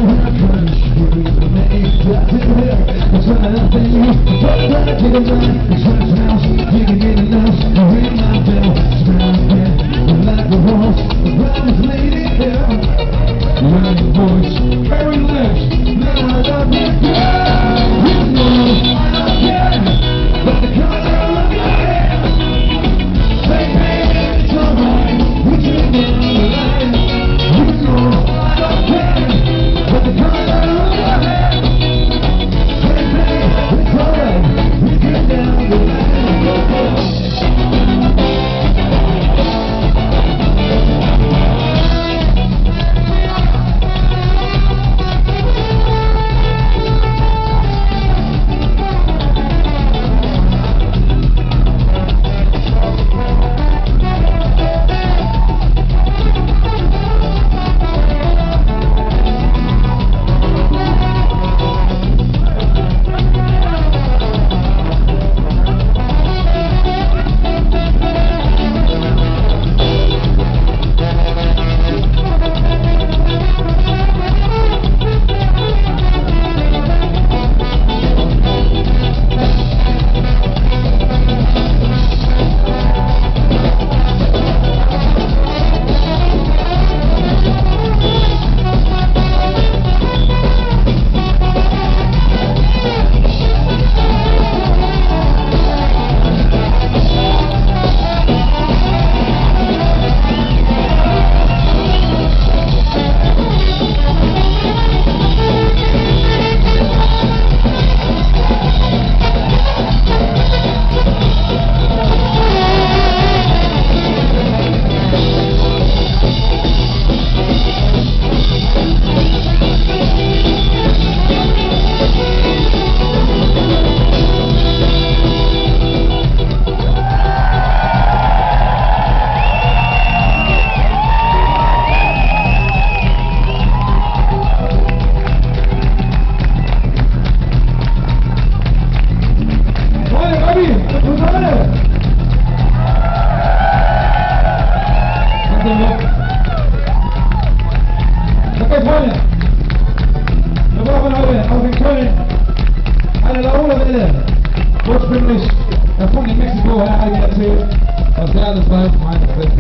ursprünglich erfunden in Mexiko, Herr Heidi erzählt, was der alles weiß, meine Fresse.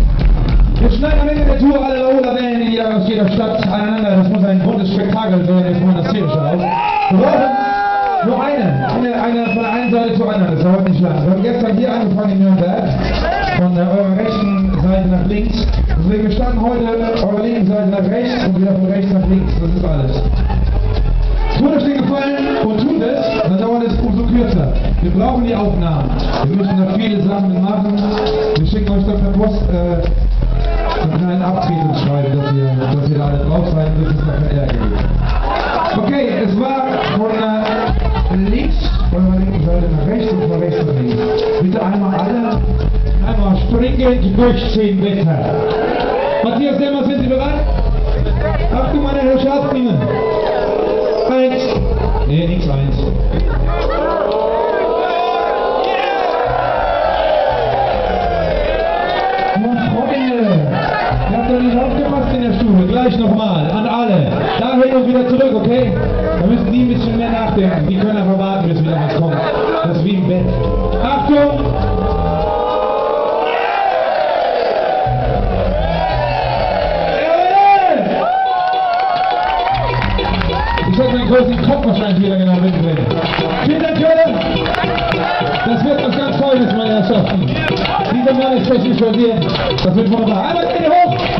Wir schneiden am Ende der Tour alle Laola-Wellen aus jeder Stadt aneinander. Das muss ein buntes Spektakel werden, jetzt mal das Szenische aus. Wir brauchen nur eine von der einen Seite zur anderen, das dauert nicht lang. Wir haben gestern hier angefangen in Nürnberg, von eurer rechten Seite nach links. Deswegen, wir starten heute eurer linken Seite nach rechts und wieder von rechts nach links, das ist alles. Tut euch den Gefallen und tut es, dann dauert es umso kürzer. Wir brauchen die Aufnahmen. Wir müssen da viele Sachen machen. Wir schicken euch doch per Post einen kleinen Abtretungsschreiben, dass ihr da alle drauf seid, das ist noch kein Ärger gibt. Okay, es war von links, von der linken Seite nach rechts und von rechts nach links. Bitte einmal stringent durchziehen, bitte. Matthias Demmer, sind Sie bereit? Achtung, meine Herrschaften! 1. Nee, nichts 1. Ihr habt doch nicht aufgepasst in der Stube. Gleich nochmal. An alle. Dahin und wieder zurück, okay? Da müssen die ein bisschen mehr nachdenken. Die können einfach warten, bis wieder was kommt. Das ist wie im Bett. Achtung! Ich hätte meinen größten Kopf wahrscheinlich wieder genau mitbringen. Vielen Dank, Leute! Das wird was ganz Tolles, meine Herrschaften. Dieser Mann ist technisch versiert. Das wird wunderbar. Einmal Hände hoch!